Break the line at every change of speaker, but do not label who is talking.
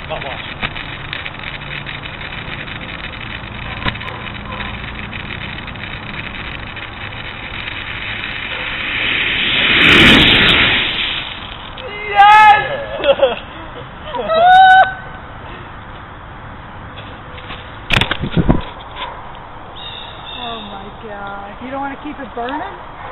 Not watch.
Oh my God. You don't want to keep it burning?